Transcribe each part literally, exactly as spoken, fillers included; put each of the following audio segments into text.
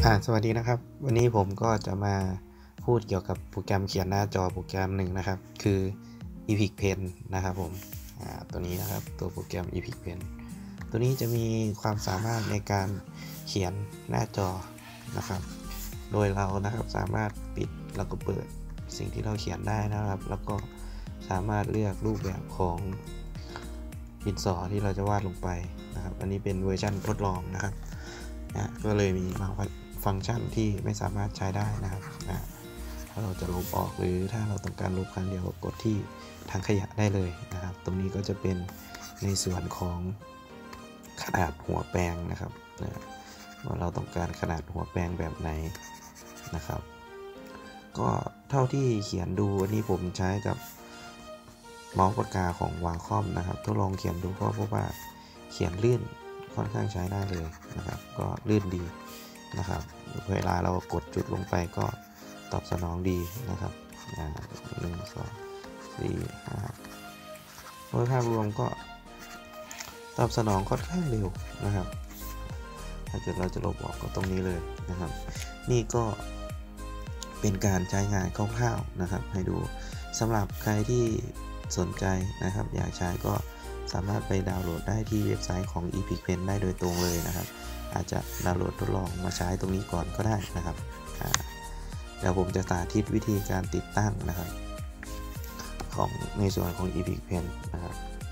อ่าสวัสดีนะครับวันนี้ผมก็จะมาพูดเกี่ยวกับโปรแกรมเขียนหน้าจอโปรแกรมหนึ่งนะครับคือ Epic Pen นะครับผมอ่าตัวนี้นะครับตัวโปรแกรม Epic Pen ตัวนี้จะมีความสามารถในการเขียนหน้าจอนะครับโดยเรานะครับสามารถปิดแล้วก็เปิดสิ่งที่เราเขียนได้นะครับแล้วก็สามารถเลือกรูปแบบของดินสอที่เราจะวาดลงไปนะครับอันนี้เป็นเวอร์ชันทดลองนะครับนะก็เลยมีบางฟังก์ชันที่ไม่สามารถใช้ได้นะครับนะถ้าเราจะลบออกหรือถ้าเราต้องการลบครั้งเดียวกดที่ทางขยะได้เลยนะครับตรงนี้ก็จะเป็นในส่วนของขนาดหัวแปรงนะครับนะว่าเราต้องการขนาดหัวแปรงแบบไหนนะครับก็เท่าที่เขียนดูอันนี้ผมใช้กับเมาส์ปากกาของวางคอมนะครับทดลองเขียนดูก็พบว่าเขียนลื่นค่อนข้างใช้ได้เลยนะครับก็ลื่นดีนะครับเวลาเรากดจุดลงไปก็ตอบสนองดีนะครับหนึ่งสองสี่ห้าโดยภาพรวมก็ตอบสนองค่อนข้างเร็วนะครับถ้าเกิดเราจะลบออกก็ตรงนี้เลยนะครับนี่ก็เป็นการใช้งานคร่าวๆนะครับให้ดูสำหรับใครที่สนใจนะครับอยากใช้ก็สามารถไปดาวน์โหลดได้ที่เว็บไซต์ของ Epic Pen ได้โดยตรงเลยนะครับอาจจะดาวน์โหลดทดลองมาใช้ตรงนี้ก่อนก็ได้นะครับเดี๋ยวผมจะสาธิตวิธีการติดตั้งนะครับของในส่วนของ Epic Pen นะครับ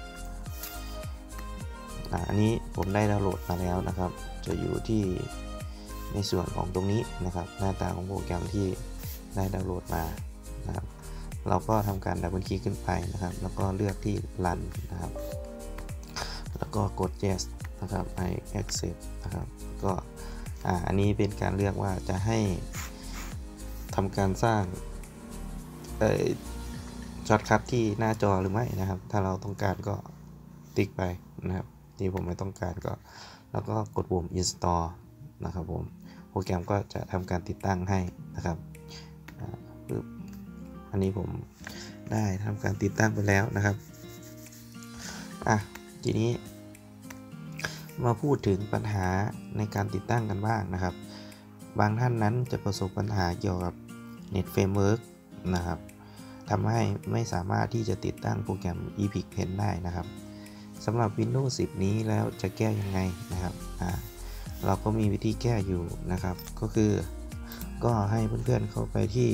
อันนี้ผมได้ดาวน์โหลดมาแล้วนะครับจะอยู่ที่ในส่วนของตรงนี้นะครับหน้าตาของโปรแกรมที่ได้ดาวน์โหลดมานะครับเราก็ทำการดับเบิลคลิกขึ้นไปนะครับแล้วก็เลือกที่ Run นะครับแล้วก็กด Yes นะครับ I accept นะครับก็อ่าอันนี้เป็นการเลือกว่าจะให้ทำการสร้างเอ่อช็อตคัทที่หน้าจอหรือไม่นะครับถ้าเราต้องการก็ติ๊กไปนะครับที่ผมไม่ต้องการก็แล้วก็กดปุ่ม install นะครับผมโปรแกรมก็จะทำการติดตั้งให้นะครับปึ๊บอันนี้ผมได้ทำการติดตั้งไปแล้วนะครับอ่ะทีนี้มาพูดถึงปัญหาในการติดตั้งกันบ้างนะครับบางท่านนั้นจะประสบปัญหาเกี่ยวกับ Net Framework นะครับทำให้ไม่สามารถที่จะติดตั้งโปรแกรม Epic Pen ได้นะครับสำหรับ Windows สิบ นี้แล้วจะแก้ยังไงนะครับอ่าเราก็มีวิธีแก้อยู่นะครับก็คือก็ให้เพื่อนๆเข้าไปที่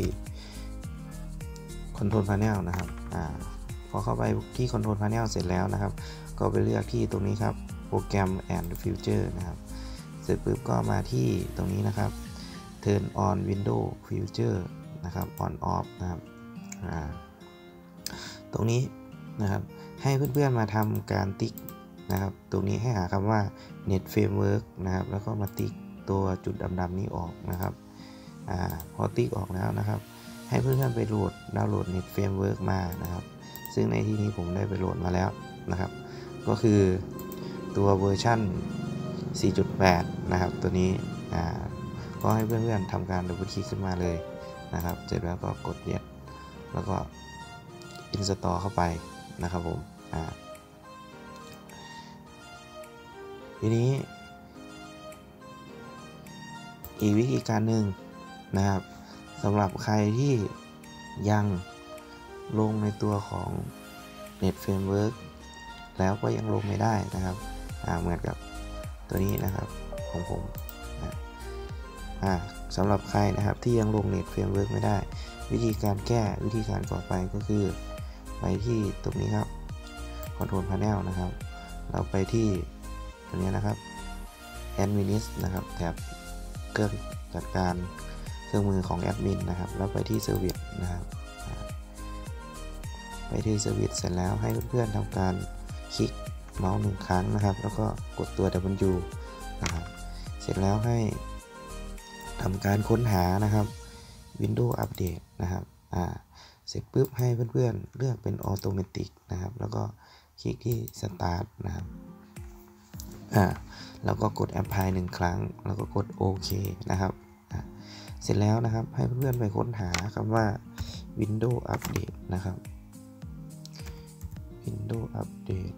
Control Panel นะครับอ่าพอเข้าไปที่ Control Panel เสร็จแล้วนะครับก็ไปเลือกที่ตรงนี้ครับโปรแกรม and Future นะครับเสร็จปุ๊บก็มาที่ตรงนี้นะครับ Turn on Windows Future นะครับ on off นะครับอ่าตรงนี้นะครับให้เพื่อนๆมาทำการติ๊กนะครับตรงนี้ให้หาคำว่า Net Framework นะครับแล้วก็มาติ๊กตัวจุดดำๆนี้ออกนะครับอ่าพอติ๊กออกแล้วนะครับให้เพื่อนๆไปโหลดดาวน์โหลด Net Framework มานะครับซึ่งในที่นี้ผมได้ไปโหลดมาแล้วนะครับก็คือตัวเวอร์ชัน สี่จุดแปด นะครับตัวนี้อ่าก็ให้เพื่อนๆทำการดับเบิลคลิกขึ้นมาเลยนะครับเสร็จแล้วก็กด Yes แล้วก็ install เข้าไปนะครับผมอ่าทีนี้อีกวิธีการหนึ่งนะครับสำหรับใครที่ยังลงในตัวของ Net Framework แล้วก็ยังลงไม่ได้นะครับเหมือนกับตัวนี้นะครับของผมอ่าสำหรับใครนะครับที่ยังลง Net Framework ไม่ได้วิธีการแก้วิธีการต่อไปก็คือไปที่ตรงนี้ครับ Control Panel นะครับเราไปที่ตรงนี้นะครับ Admin นะครับแถบเครื่องจัดการเครื่องมือของแอดมินนะครับแล้วไปที่ Service นะครับไปที่ Service เสร็จแล้วให้เพื่อนๆทำการคลิกเมาส์หนึ่งครั้งนะครับแล้วก็กดตัว W นะครับเสร็จแล้วให้ทำการค้นหานะครับ Windows Update นะครับอ่าเสร็จปุ๊บให้เพื่อนๆเลือกเป็น Automatic นะครับแล้วก็คลิกที่ Start นะครับอ่าแล้วก็กด Apply หนึ่งครั้งแล้วก็กดโอเคนะครับเสร็จแล้วนะครับให้เพื่อนๆไปค้นหาคำว่า Windows Update นะครับ Windows Update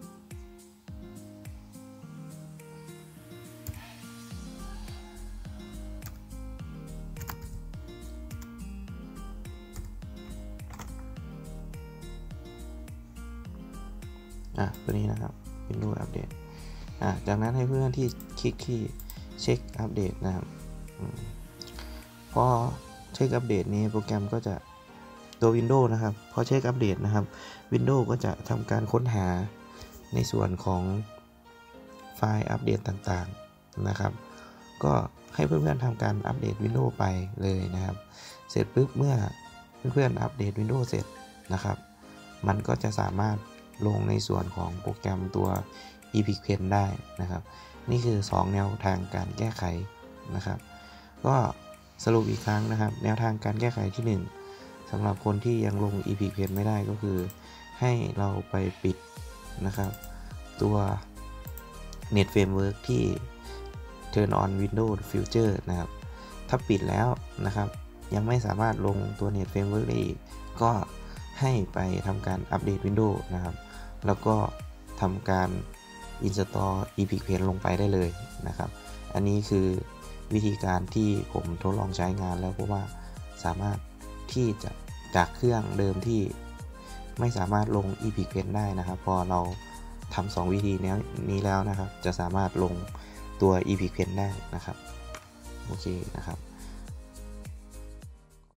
อ่ะตัวนี้นะครับ Windows Update อ่ะจากนั้นให้เพื่อนที่คลิกที่เช็คอัปเดตนะครับพอเช็คอัปเดตนี้โปรแกรมก็จะตัว Windows นะครับพอเช็คอัปเดตนะครับ Windows ก็จะทำการค้นหาในส่วนของไฟล์อัปเดตต่างๆนะครับก็ให้เพื่อนๆทำการอัปเดต Windows ไปเลยนะครับเสร็จปุ๊บเมื่อเพื่อนๆอัปเดต Windows เสร็จนะครับมันก็จะสามารถลงในส่วนของโปรแกรมตัว Epic Pen ได้นะครับนี่คือสองแนวทางการแก้ไขนะครับก็สรุปอีกครั้งนะครับแนวทางการแก้ไขที่หนึ่งสำหรับคนที่ยังลง Epic Pen ไม่ได้ก็คือให้เราไปปิดนะครับตัว Net Framework ที่ Turn on Windows Future นะครับถ้าปิดแล้วนะครับยังไม่สามารถลงตัว Net Framework ได้อีกก็ให้ไปทำการอัปเดต Windows นะครับแล้วก็ทำการ install Epic Pen ลงไปได้เลยนะครับอันนี้คือวิธีการที่ผมทดลองใช้งานแล้วเพราะว่าสามารถที่จะจากเครื่องเดิมที่ไม่สามารถลง Epic Pen ได้นะครับพอเราทำสองวิธีนี้แล้วนะครับจะสามารถลงตัว Epic Pen ได้นะครับโอเคนะครับ